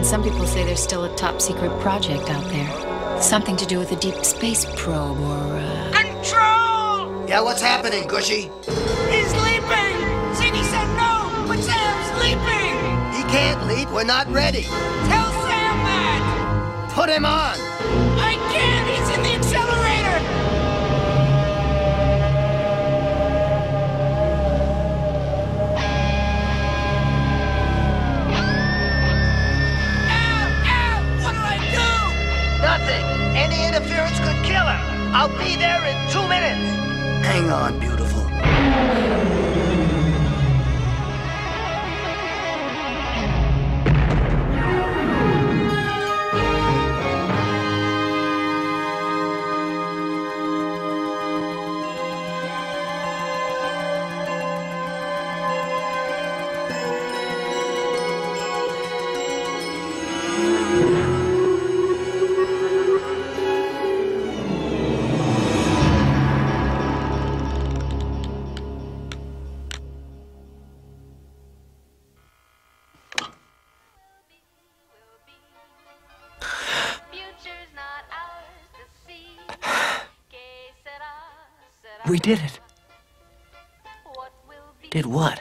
And some people say there's still a top-secret project out there. Something to do with a deep space probe or, Control! Yeah, what's happening, Gushy? He's leaping! Ziggy said no, but Sam's leaping! He can't leap. We're not ready. Tell Sam that! Put him on! I can't! He's in the accelerator! Nothing. Any interference could kill him. I'll be there in 2 minutes. Hang on, beautiful. We did it. Did what?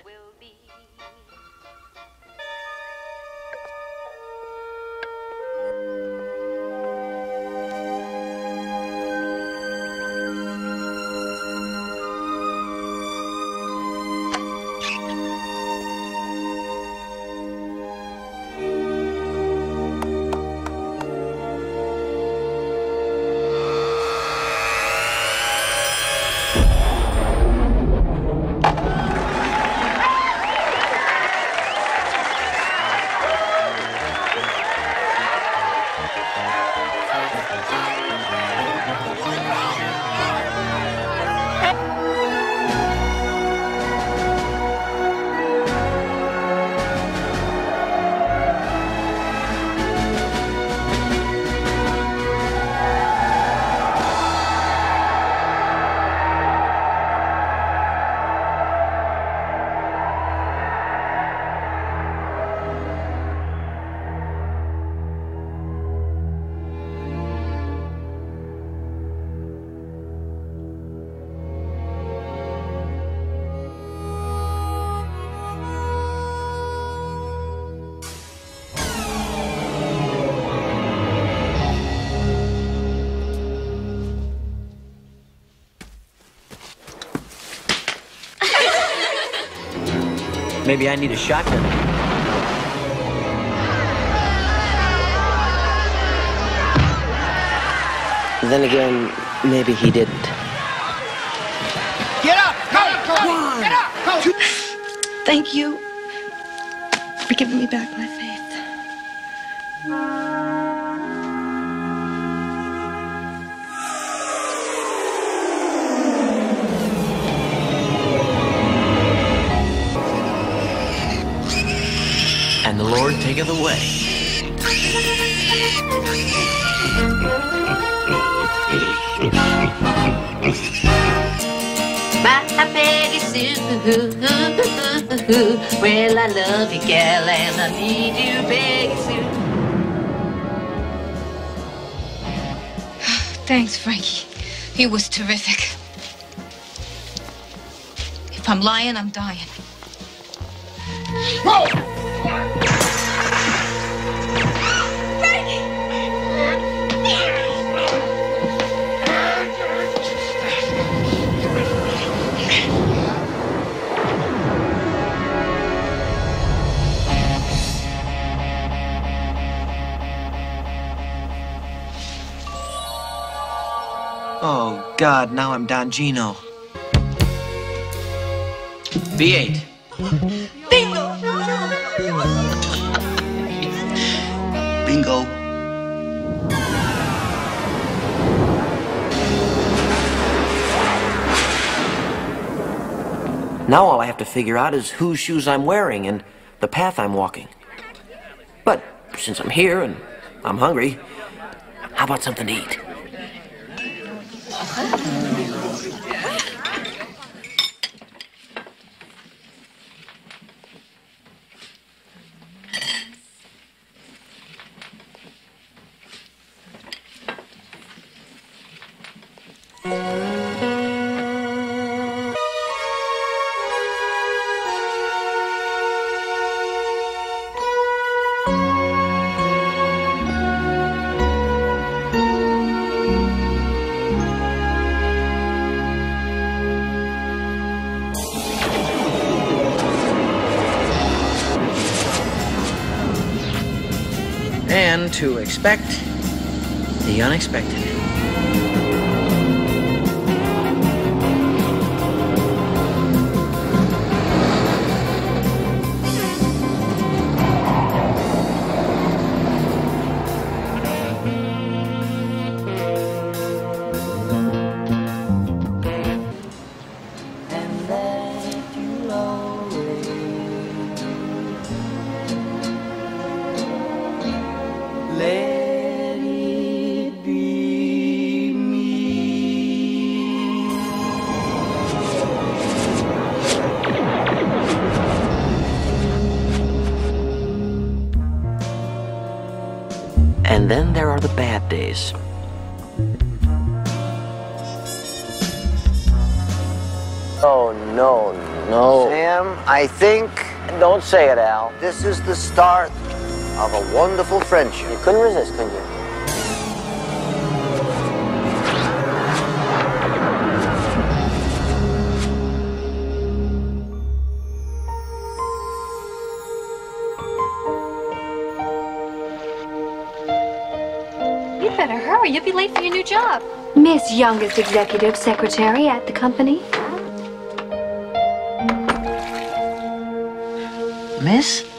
Maybe I need a shotgun. Then again, maybe he didn't. Get up! Go! Get up! Go! Thank you for giving me back my faith. And the Lord taketh away. My Peggy Sue, well, I love you, gal, and I need you, Peggy Sue. Thanks, Frankie. He was terrific. If I'm lying, I'm dying. Whoa! Oh, God, now I'm Don Gino. V8. Bingo! Bingo. Now all I have to figure out is whose shoes I'm wearing and the path I'm walking. But since I'm here and I'm hungry, how about something to eat? and to expect the unexpected. Let it be me. And then there are the bad days. Oh, no, no. Sam, I think Don't say it, Al. this is the start of a wonderful friendship. You couldn't resist, could you? You'd better hurry. You'll be late for your new job. Miss Youngest Executive Secretary at the company. Miss?